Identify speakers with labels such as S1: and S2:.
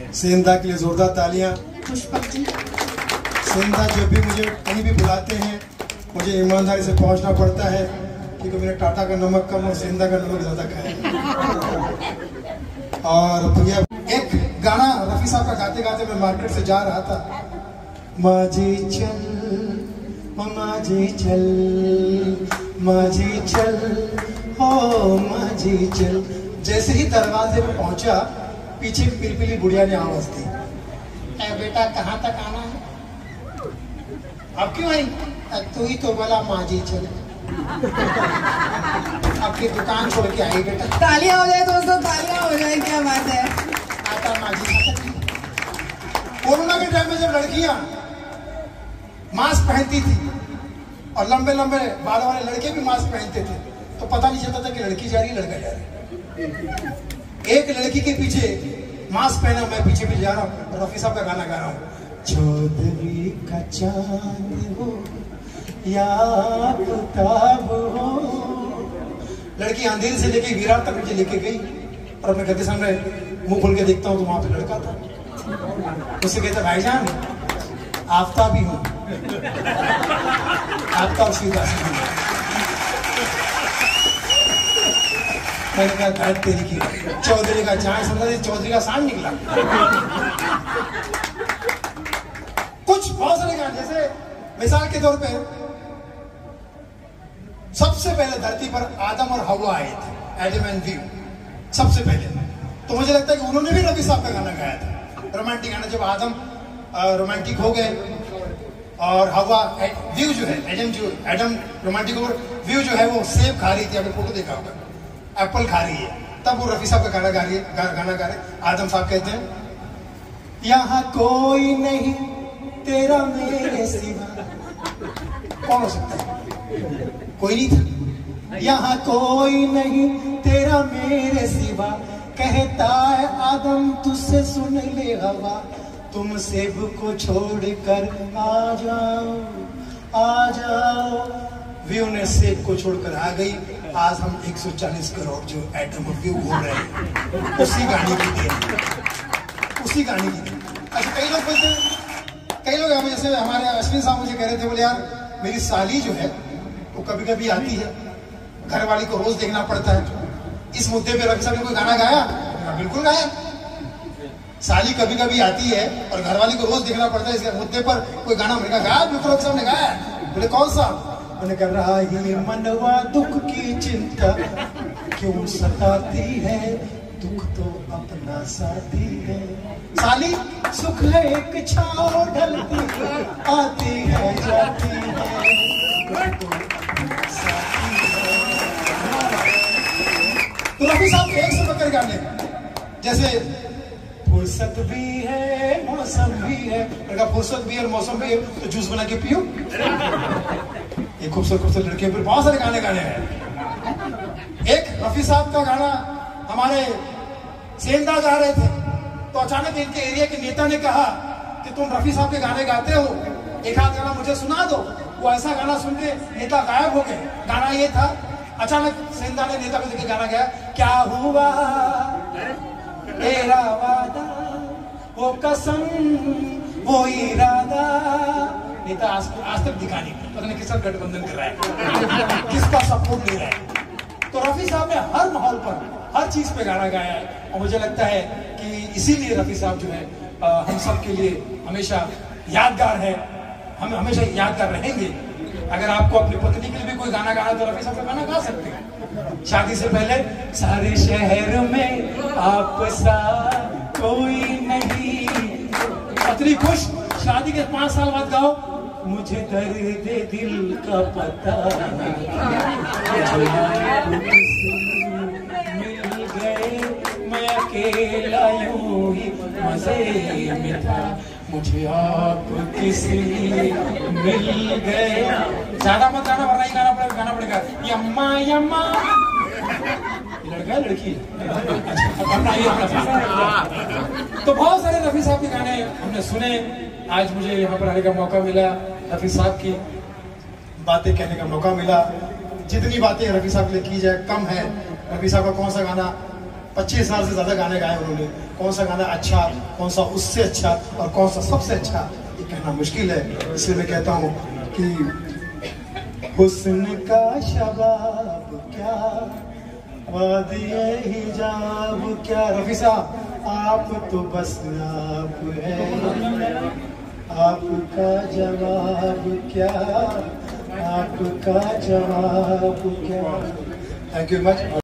S1: सेंधा के लिए जोरदार तालियां।
S2: पुष्पक जी,
S1: सेंधा जब भी मुझे कहीं भी बुलाते हैं मुझे ईमानदारी से पहुंचना पड़ता है क्योंकि मैंने टाटा का नमक कम और सेंधा का नमक ज्यादा खाया। और भैया एक गाना रफी साहब का गाते गाते मैं मार्केट से जा रहा था। माझी चल माझी चल माझी चल हो माझी चल। जैसे ही दरवाजे पे पहुंचा पीछे पिलपिली बुढ़िया ने आवाज दी, ए बेटा कहाँ तक आना है? अब क्यों आई? तू ही तो बोला माझी चल। आपकी दुकान छोड़ के आई बेटा।
S2: तालियां हो जाए दोस्तों, तालियां हो जाए, क्या बात है।
S1: आता माझी। कोरोना के टाइम में जब लड़कियां मास्क पहनती थी और लंबे लंबे बालों वाले लड़के भी मास्क पहनते थे तो पता नहीं चलता था कि लड़की जा रही लड़का जा रहा है। एक लड़की के पीछे मास्क पहना, मैं पीछे पीछे जा रहा हूँ, रफी साहब का गाना गा रहा हूँ। चौधरी का चांद हो या आफताब हो। लड़की अंधेरे से लेके विराट तक मुझे लेके गई और मैं घर के सामने मुंह खोल के देखता हूँ तो वहां पे लड़का था। उससे कहता भाईजान आफ्ताब ही हूँ, आफ्ताब सीधा। मैंने कहा बैठ तेरी की चौधरी का चाय समझा, चौधरी का सांड निकला। कुछ बहुत सारे गाने, जैसे मिसाल के तौर पे सबसे पहले धरती पर आदम और हवा आए थे, एडम एंड ईव सबसे पहले। तो मुझे लगता है कि उन्होंने भी रफी साहब का गाना गाया था, रोमांटिक गाना। जब आदम रोमांटिक हो गए और हवा व्यू जो है एडम रोमांटिक और व्यू जो है वो सेब खा रही थी, आपने फोटो देखा होगा, एप्पल खा रही है, तब वो रफी साहब का गाना गा रहे। आदम साहब कहते हैं यहाँ कोई नहीं तेरा मेरे सिवा। कौन हो सकता है? कोई नहीं था। यहाँ कोई नहीं तेरा मेरे सिवा, कहता है आदम तुझसे सुन ले हवा, तुम सेब को छोड़कर आ जाओ आ जाओ। व्यू ने सेब को छोड़कर आ गई। आज हम 140 करोड़ जो एटम व्यू हो रहे हैं उसी गाने की देन, उसी गाने की देन। अच्छा कई लोग बोलते हैं, कई लोग हमें, जैसे हमारे अश्विन साहब मुझे कह रहे थे, बोले यार मेरी साली जो है वो कभी कभी आती है, घर वाली को रोज देखना पड़ता है। इस मुद्दे पे रफी साहब ने कोई गाना गाया? बिल्कुल गाया। साली कभी कभी आती है और घर वाली को रोज देखना पड़ता है, इस मुद्दे पर कोई गाना मैंने गाया? बिल्कुल रफी साहब ने गाया। बोले कौन सा? मैंने कह रहा ये मनवा दुख की चिंता क्यों सताती है, दुख तो अपना साथी है। साली सुख है एक छाव ढलती आती है जाती है, तो साथी है। तो रफी साहब के एक से बकर गाने, जैसे फुर्सत भी है मौसम भी है, लड़का फुर्सत भी है और मौसम भी है तो जूस बना के पियो। ये खूबसूरत खूबसूरत लड़के पर बहुत सारे गाने गाने हैं। एक रफी साहब का गाना हमारे सेंधा गा रहे थे तो अचानक इनके एरिया के नेता ने कहा कि तुम रफी साहब के गाने गाते हो, एक आध गाना मुझे सुना दो। वो ऐसा गाना सुन के नेता गायब हो गए। गाना ये था, अचानक सेंधा ने नेता को देख के गाना गाया, क्या हुआ तेरा वादा वो कसम वो इरादा। नेता आज तक दिखा नहीं, पता नहीं किसका गठबंधन कर रहा है, किसका सपोर्ट ले रहा है। तो रफी साहब ने हर माहौल पर हर चीज पे गाना गाया है और मुझे लगता है कि इसीलिए रफी साहब जो है हम सब के लिए हमेशा यादगार है, हम हमेशा यादगार रहेंगे। अगर आपको अपनी पत्नी के लिए भी कोई गाना गाना तो रफी साहब का गाना गा सकते हैं। शादी से पहले सारे शहर में आप सा कोई नहीं, पत्नी खुश, शादी के 5 साल बाद गाओ, मुझे दर्द दिल का पता मिल गए, मैं अकेला यूं ही मजे में था, मुझे आप किसी मिल गए। ज्यादा मत गाना वरना ही गाना पड़ेगा यम्मा यम्मा। लड़का है लड़की? तो बहुत सारे रफी साहब के गाने हमने सुने। आज मुझे यहाँ पर आने का मौका मिला, रफी साहब की बातें कहने का मौका मिला। जितनी बातें रफी साहब के लिए की जाए कम है। रफी साहब का कौन सा गाना, 25 साल से ज्यादा गाने गाए उन्होंने, कौन सा गाना अच्छा, कौन सा उससे अच्छा और कौन सा सबसे अच्छा, ये कहना मुश्किल है। इसलिए मैं कहता हूँ कि हुस्न का शबाब क्या, वादिए हिजाब क्या। रफी साहब आप तो बस आप है, आपका जवाब क्या, आपका जवाब क्या। Thank you much.